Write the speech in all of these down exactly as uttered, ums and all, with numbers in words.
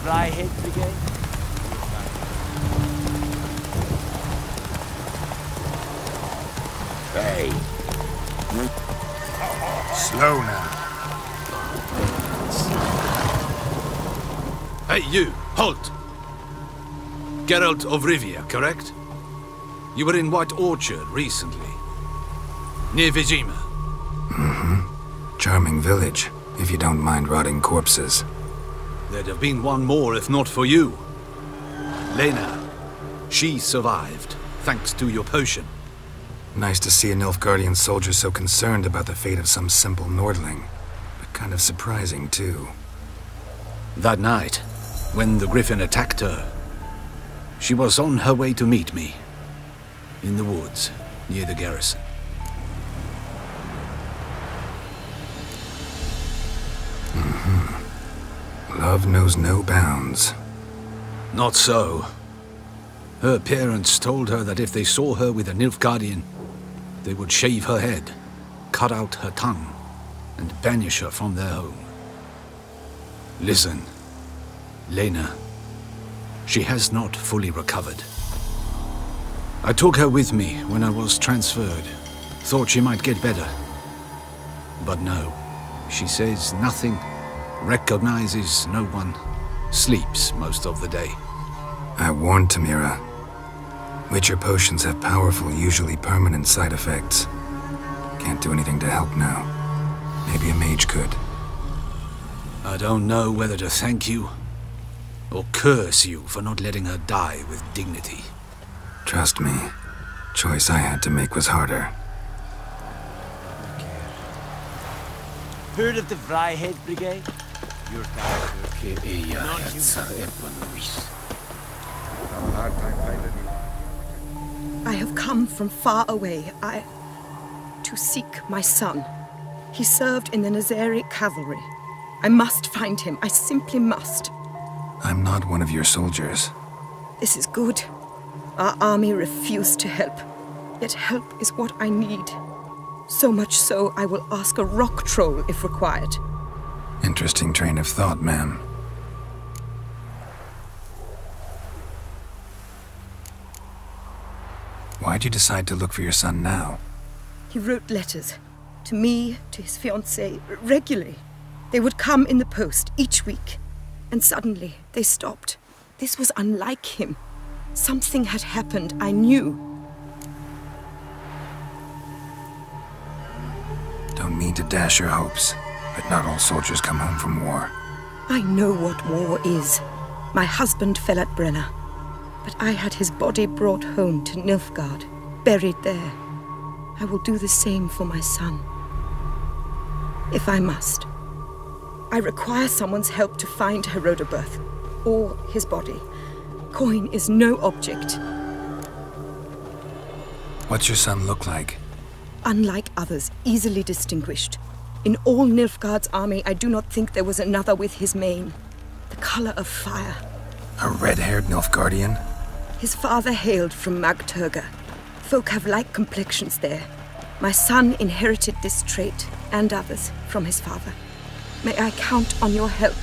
Freiheit Brigade? Hey. Slow now. Hey, you! Halt! Geralt of Rivia, correct? You were in White Orchard recently. Near Vizima. Mm-hmm. Charming village, if you don't mind rotting corpses. There'd have been one more if not for you. Lena. She survived, thanks to your potion. Nice to see a Nilfgaardian soldier so concerned about the fate of some simple Nordling. But kind of surprising, too. That night, when the Griffin attacked her, she was on her way to meet me. In the woods, near the garrison. Mm-hmm. Love knows no bounds. Not so. Her parents told her that if they saw her with a Nilfgaardian, they would shave her head, cut out her tongue, and banish her from their home. Listen, Lena, she has not fully recovered. I took her with me when I was transferred. Thought she might get better. But no, she says nothing, recognizes no one, sleeps most of the day. I warned Tamira. Witcher potions have powerful, usually permanent side effects. Can't do anything to help now. Maybe a mage could. I don't know whether to thank you or curse you for not letting her die with dignity. Trust me, choice I had to make was harder. Heard of the Freiheit Brigade? Your guy. I have come from far away. I... to seek my son. He served in the Nazaric cavalry. I must find him. I simply must. I'm not one of your soldiers. This is good. Our army refused to help. Yet help is what I need. So much so, I will ask a rock troll if required. Interesting train of thought, ma'am. Why'd you decide to look for your son now? He wrote letters. To me, to his fiancée, regularly. They would come in the post each week. And suddenly, they stopped. This was unlike him. Something had happened, I knew. Don't mean to dash your hopes, but not all soldiers come home from war. I know what war is. My husband fell at Brenna, but I had his body brought home to Nilfgaard, buried there. I will do the same for my son. If I must. I require someone's help to find Herodoberth, or his body. Coin is no object. What's your son look like? Unlike others, easily distinguished. In all Nilfgaard's army, I do not think there was another with his mane. The color of fire. A red-haired Nilfgaardian? His father hailed from Magturga. Folk have like complexions there. My son inherited this trait, and others, from his father. May I count on your help?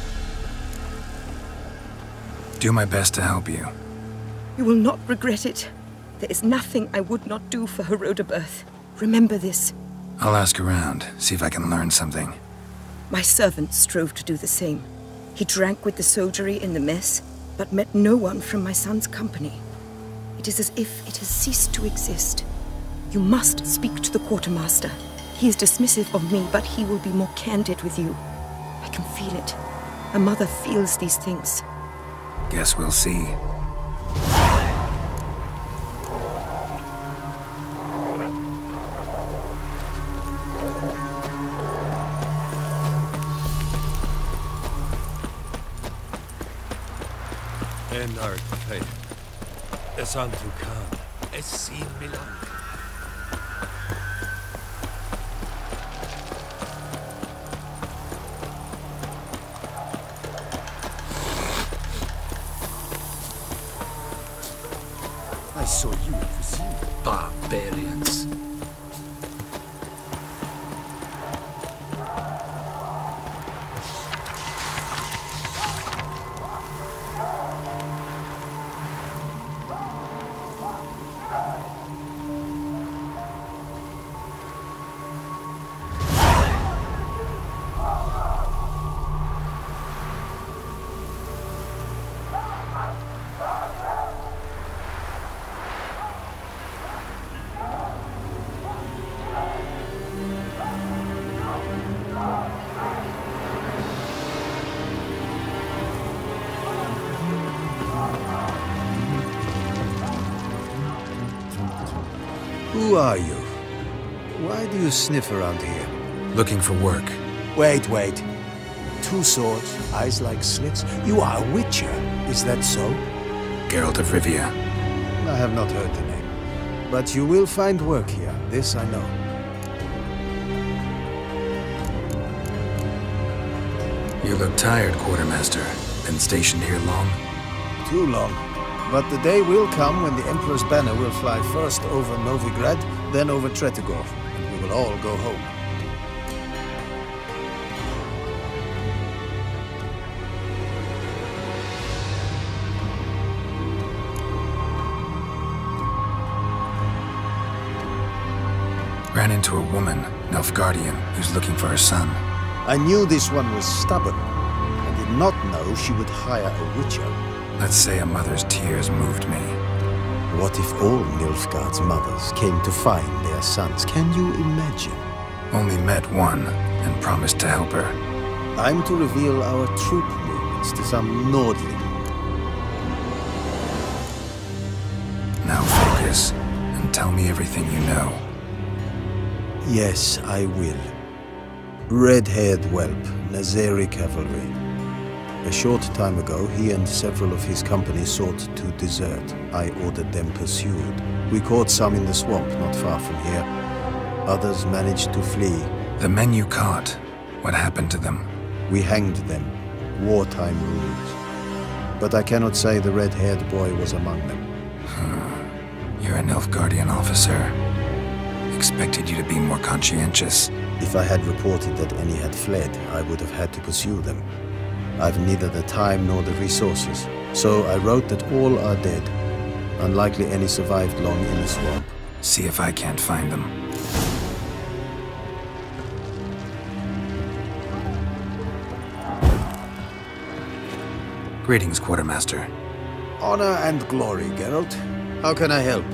Do my best to help you. You will not regret it. There is nothing I would not do for Herodoberth. Remember this. I'll ask around, see if I can learn something. My servant strove to do the same. He drank with the soldiery in the mess, but met no one from my son's company. It is as if it has ceased to exist. You must speak to the quartermaster. He is dismissive of me, but he will be more candid with you. I can feel it. A mother feels these things. Guess we'll see. Enard Pay. Es Antukan. Es Sin Milan. I saw you at Vizima. Barbarians. Who are you? Why do you sniff around here? Looking for work. Wait, wait. Two swords, eyes like slits. You are a witcher, is that so? Geralt of Rivia. I have not heard the name. But you will find work here, this I know. You look tired, Quartermaster. Been stationed here long? Too long. But the day will come when the Emperor's banner will fly first over Novigrad, then over Tretigor, and we will all go home. Ran into a woman, Nilfgaardian, who's looking for her son. I knew this one was stubborn. I did not know she would hire a witcher. Let's say a mother's tears moved me. What if all Nilfgaard's mothers came to find their sons? Can you imagine? Only met one, and promised to help her. I'm to reveal our troop movements to some Nordling. Now focus, and tell me everything you know. Yes, I will. Red-haired whelp, Nazeri cavalry. A short time ago, he and several of his company sought to desert. I ordered them pursued. We caught some in the swamp not far from here. Others managed to flee. The men you caught, what happened to them? We hanged them. Wartime rules. But I cannot say the red-haired boy was among them. You're a Nilfgaardian officer. Expected you to be more conscientious. If I had reported that any had fled, I would have had to pursue them. I've neither the time nor the resources, so I wrote that all are dead. Unlikely any survived long in the swamp. See if I can't find them. Greetings, Quartermaster. Honor and glory, Geralt. How can I help?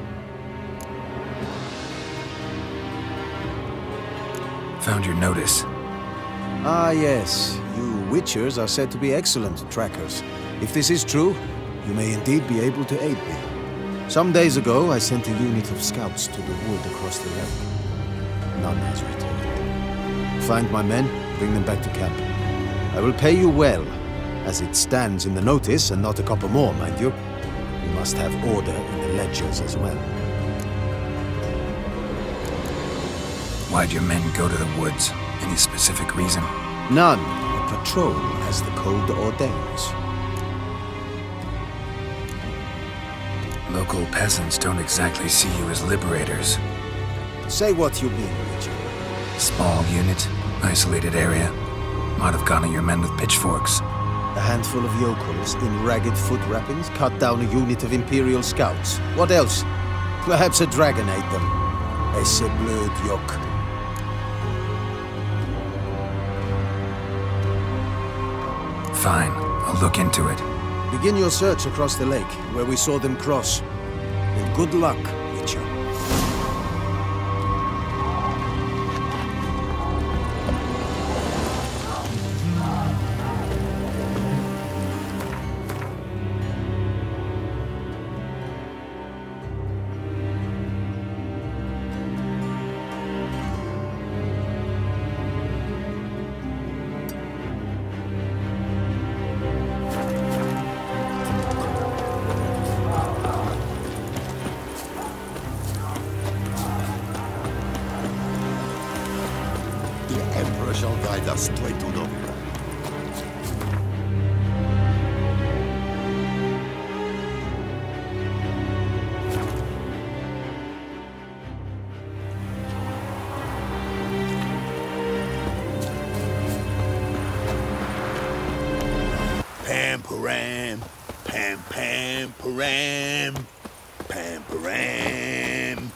Found your notice. Ah, yes. You Witchers are said to be excellent trackers. If this is true, you may indeed be able to aid me. Some days ago, I sent a unit of scouts to the wood across the lake. None has returned. Find my men, bring them back to camp. I will pay you well, as it stands in the notice, and not a copper more, mind you. We must have order in the ledgers as well. Why'd your men go to the woods? Any specific reason? None. A patrol, as the code ordains. Local peasants don't exactly see you as liberators. Say what you mean, Richard. Small unit, isolated area. Might have gone at your men with pitchforks. A handful of yokels in ragged foot wrappings cut down a unit of Imperial scouts. What else? Perhaps a dragon ate them. Esse blöd yoke. Fine, I'll look into it. Begin your search across the lake, where we saw them cross. And good luck, Witcher. Shall guide us straight to Novigrad. Pam param, pam pam param, pam param.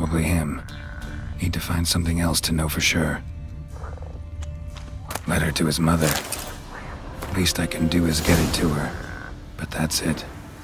Probably him. Need to find something else to know for sure. Letter to his mother. Least I can do is get it to her. But that's it.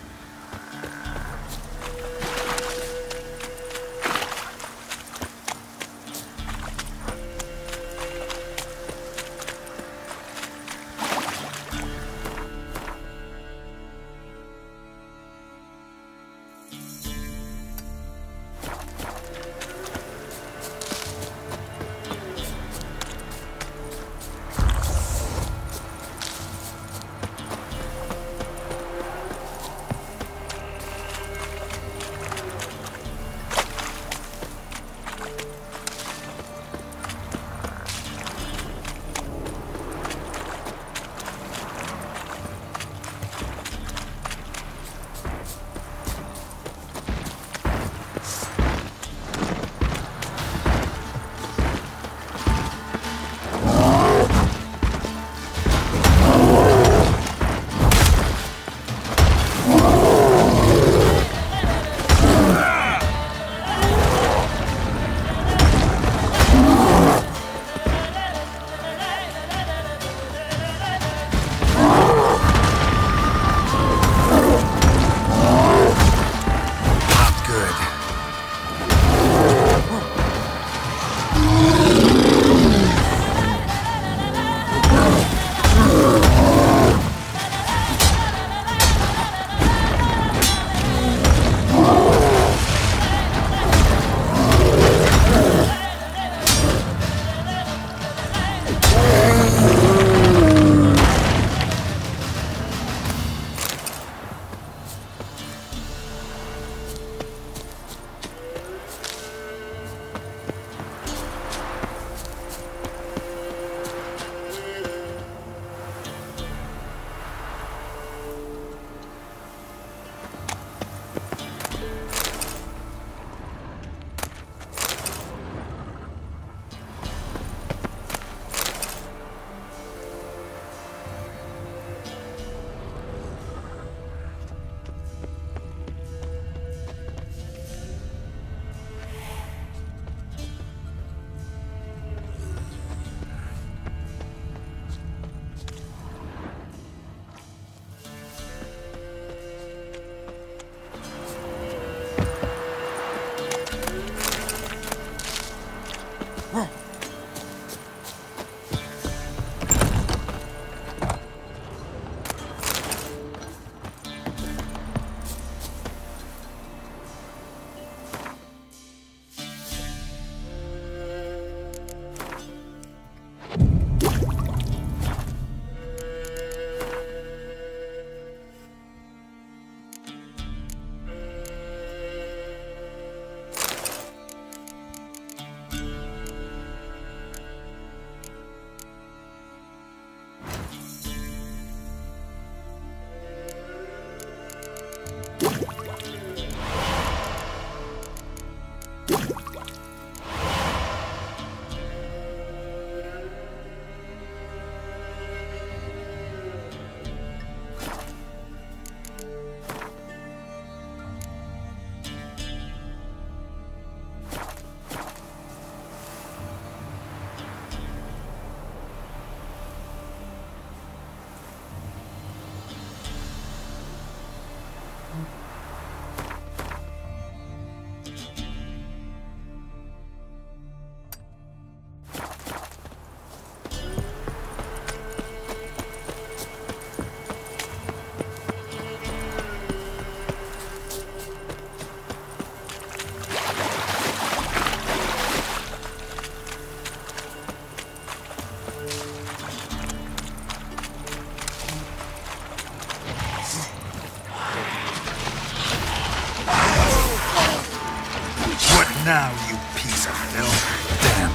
Now, you piece of filth. Damn.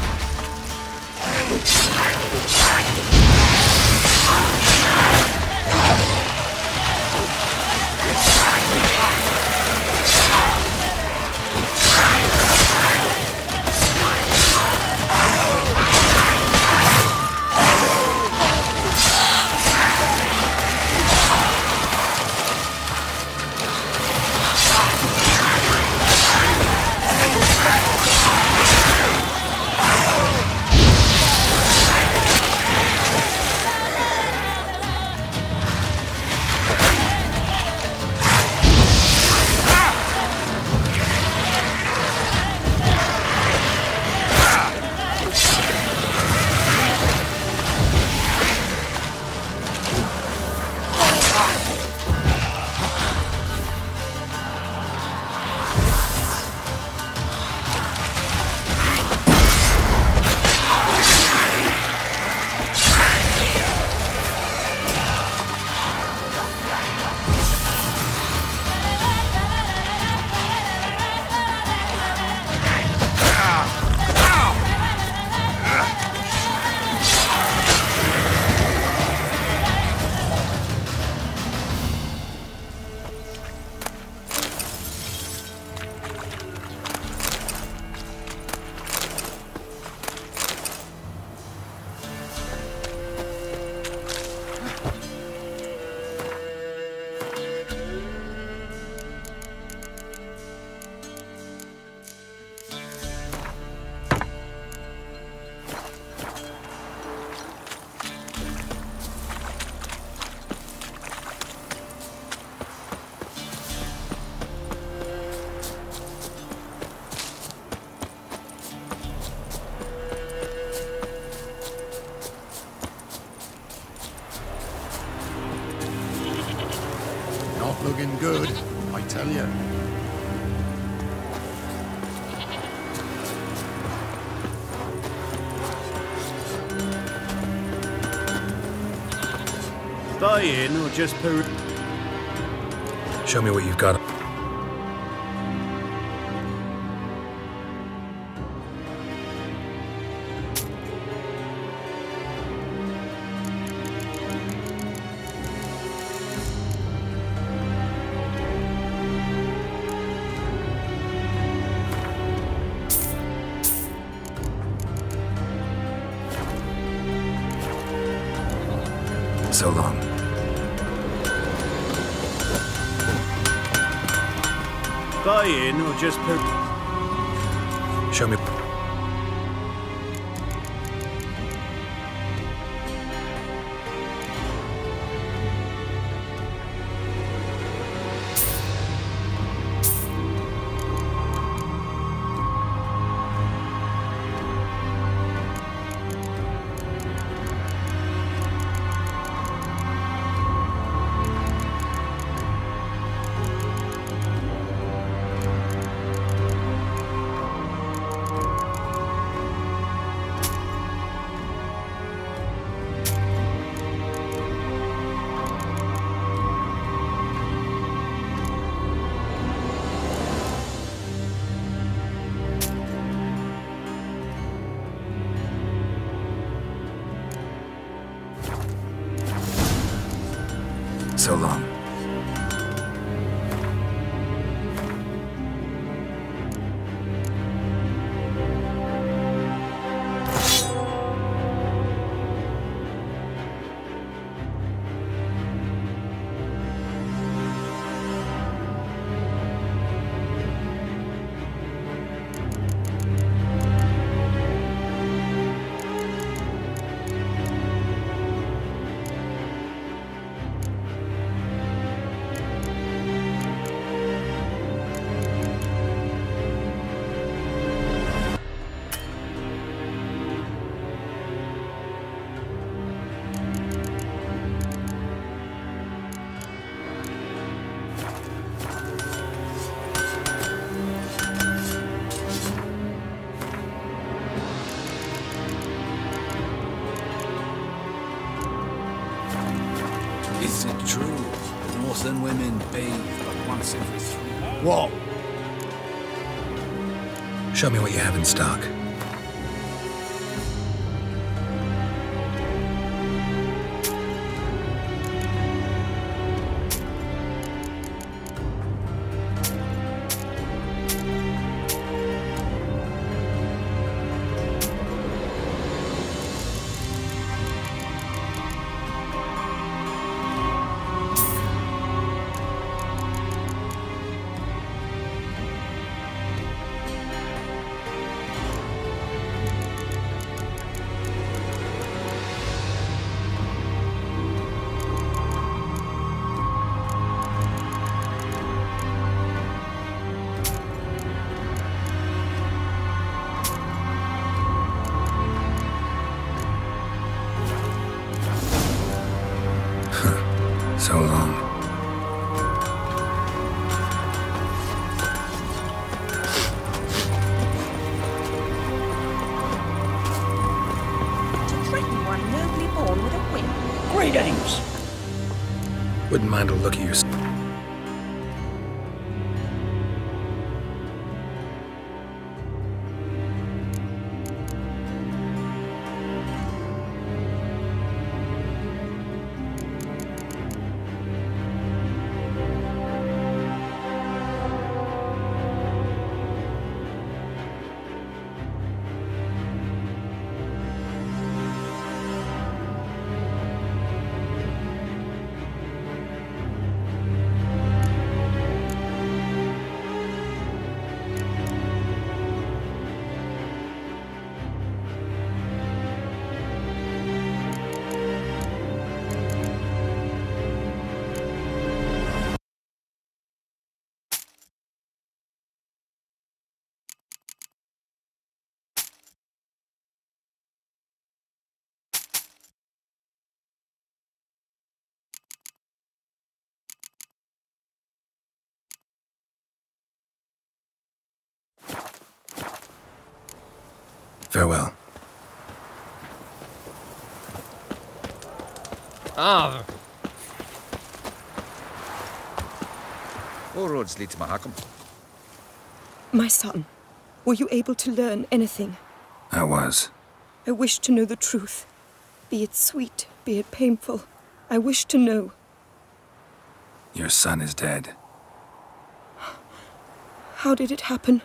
Buy-in or just per... Show me what you've got. So long. Buy-in or just per... Show me. So long. Is it true? Northern women bathe but once every three... What? Show me what you have in stock. So long. To threaten one nobly born with a whip. Greetings. Wouldn't mind a look at your... Farewell. Ah, All roads lead to Mahakam. My son, were you able to learn anything? I was. I wish to know the truth. Be it sweet, be it painful. I wish to know. Your son is dead. How did it happen?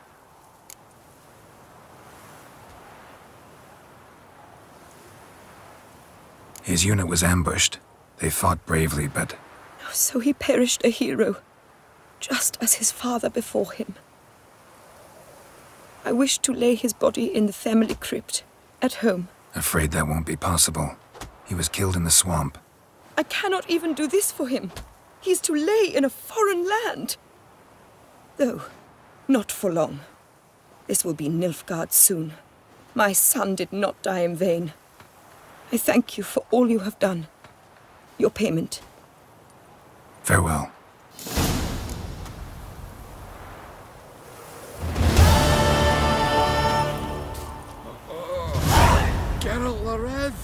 His unit was ambushed. They fought bravely, but... So he perished a hero, just as his father before him. I wish to lay his body in the family crypt, at home. Afraid that won't be possible. He was killed in the swamp. I cannot even do this for him. He is to lay in a foreign land. Though, not for long. This will be Nilfgaard soon. My son did not die in vain. I thank you for all you have done. Your payment. Farewell. Geralt Larev!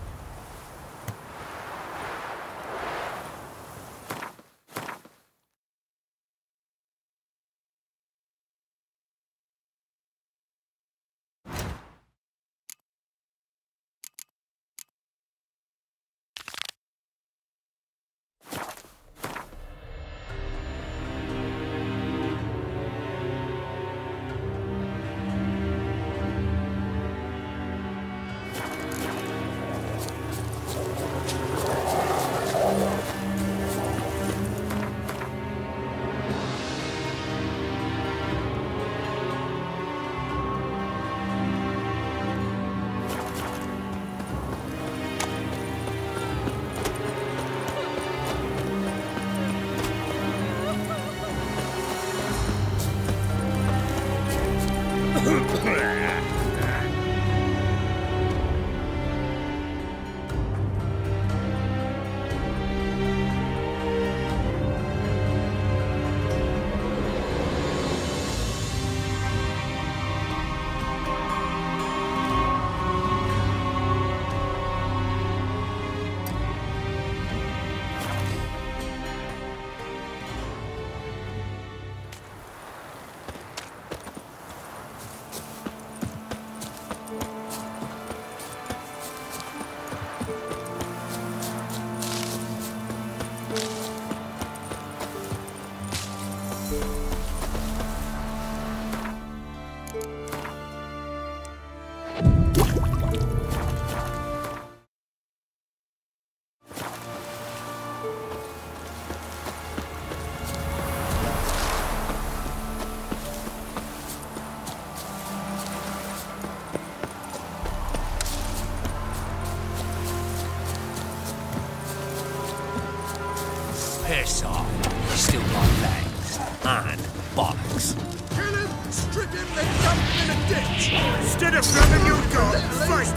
Piss off. Still got legs. And bollocks. Kill him! Strip him, then dump him in a ditch! Instead of grabbing your gun, fight!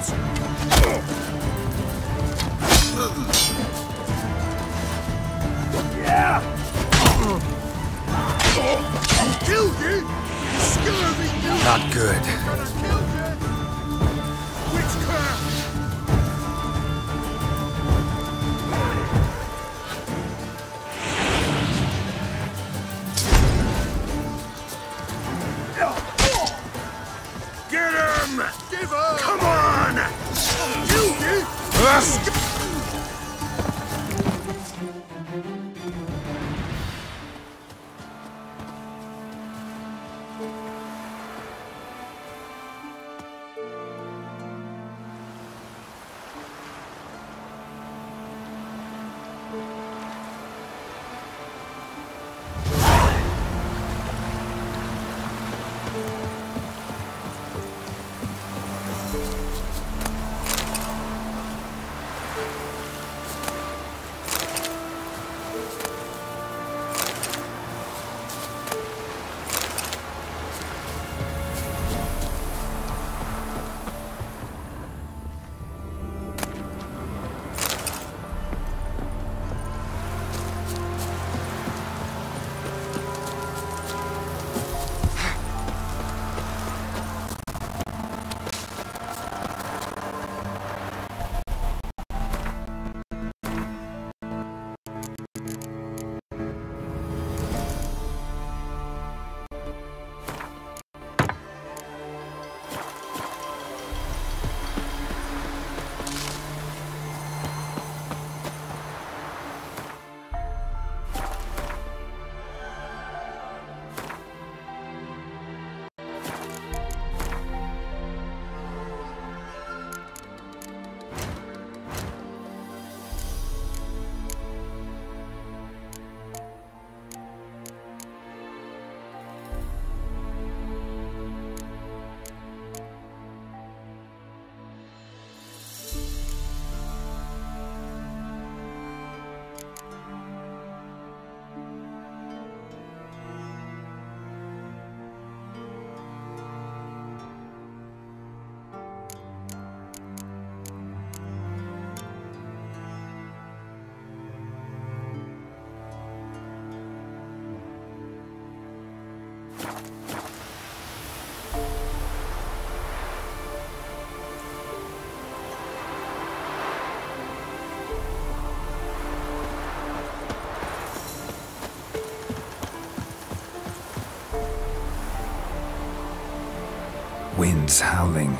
Yeah! Killed you? Scurvy you! Not good. Gonna kill you? Witchcraft! Get him! Give up! Come on! Kill you! Winds howling.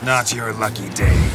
Not your lucky day.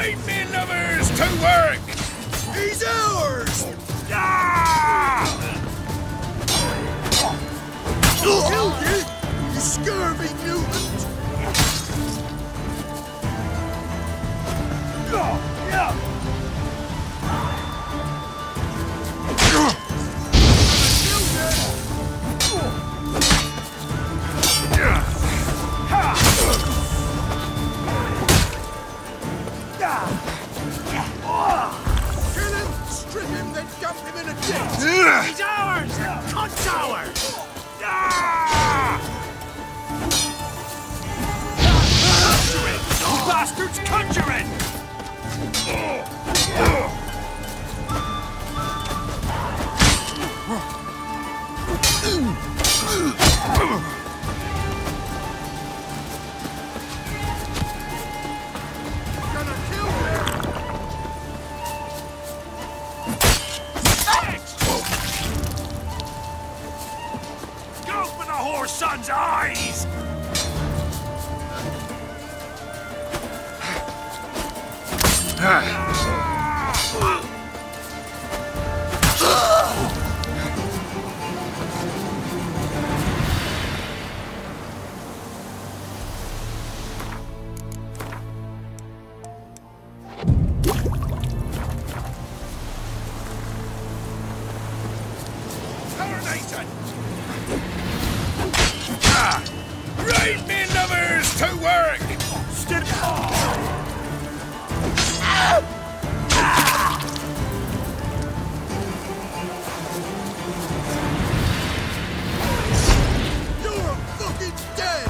Right, me lovers, to work! He's ours! Ah! Killed you, you scurvy mutant! He's ours! Cunt's ours! Ah! Conjuring! You bastards, conjuring! Gonna kill you! Open the whore's son's eyes! Coronation! Right, me lovers, to work! Step You're fucking dead!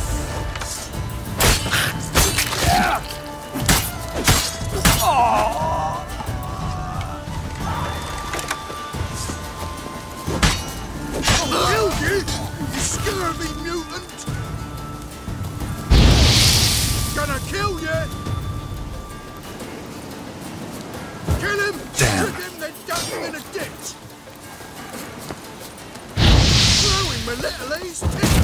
Killed you, you scurvy mutant! Gonna kill you! Kill him! Damn. Strip him, then dump him in a ditch! Throw him, my little ace!